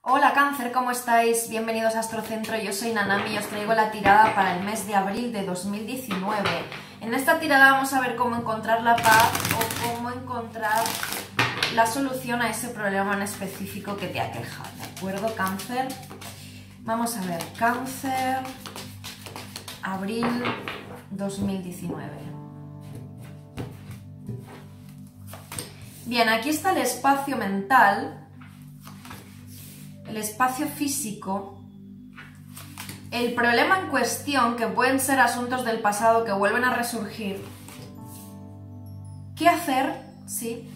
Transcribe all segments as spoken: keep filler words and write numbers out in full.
Hola Cáncer, ¿cómo estáis? Bienvenidos a Astrocentro, yo soy Nanami y os traigo la tirada para el mes de abril de dos mil diecinueve. En esta tirada vamos a ver cómo encontrar la paz o cómo encontrar la solución a ese problema en específico que te aqueja, ¿de acuerdo, Cáncer? Vamos a ver, Cáncer, abril dos mil diecinueve. Bien, aquí está el espacio mental, el espacio físico, el problema en cuestión, que pueden ser asuntos del pasado que vuelven a resurgir. ¿Qué hacer? ¿Sí?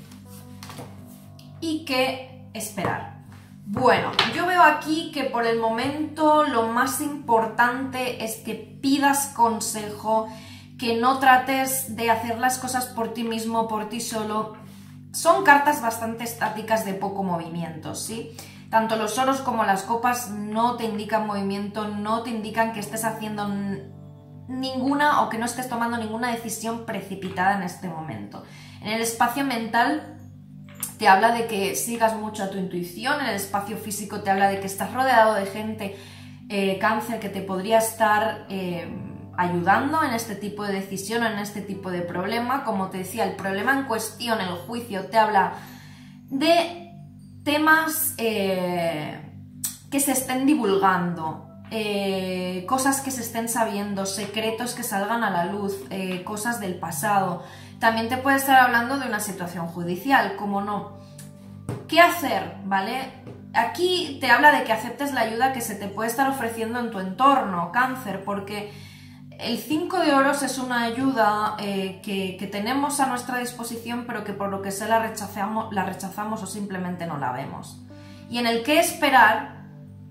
Y qué esperar. Bueno, yo veo aquí que por el momento lo más importante es que pidas consejo, que no trates de hacer las cosas por ti mismo, por ti solo. Son cartas bastante estáticas de poco movimiento, ¿sí? Tanto los oros como las copas no te indican movimiento, no te indican que estés haciendo ninguna o que no estés tomando ninguna decisión precipitada en este momento. En el espacio mental te habla de que sigas mucho a tu intuición, en el espacio físico te habla de que estás rodeado de gente, eh, Cáncer, que te podría estar eh, ayudando en este tipo de decisión, en este tipo de problema. Como te decía, el problema en cuestión, el juicio, te habla de temas eh, que se estén divulgando, eh, cosas que se estén sabiendo, secretos que salgan a la luz, eh, cosas del pasado. También te puede estar hablando de una situación judicial, como no. ¿Qué hacer? ¿Vale? Aquí te habla de que aceptes la ayuda que se te puede estar ofreciendo en tu entorno, Cáncer, porque el cinco de oros es una ayuda eh, que, que tenemos a nuestra disposición, pero que por lo que sea la rechazamos, la rechazamos o simplemente no la vemos. Y en el que esperar,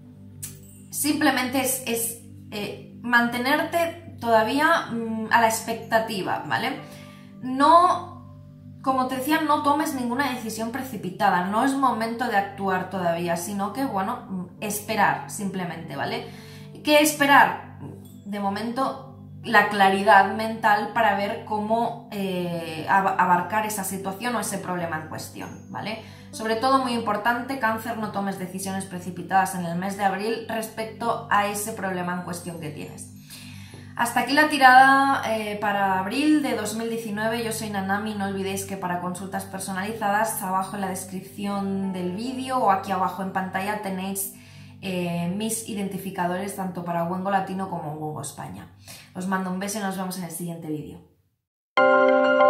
simplemente es, es eh, mantenerte todavía mmm, a la expectativa, ¿vale? No, como te decía, no tomes ninguna decisión precipitada, no es momento de actuar todavía, sino que, bueno, esperar simplemente, ¿vale? ¿Qué esperar? De momento, la claridad mental para ver cómo eh, abarcar esa situación o ese problema en cuestión, ¿vale? Sobre todo, muy importante, Cáncer, no tomes decisiones precipitadas en el mes de abril respecto a ese problema en cuestión que tienes. Hasta aquí la tirada eh, para abril de dos mil diecinueve. Yo soy Nanami, no olvidéis que para consultas personalizadas, abajo en la descripción del vídeo o aquí abajo en pantalla tenéis Eh, mis identificadores tanto para Wengo Latino como Wengo España. Os mando un beso y nos vemos en el siguiente vídeo.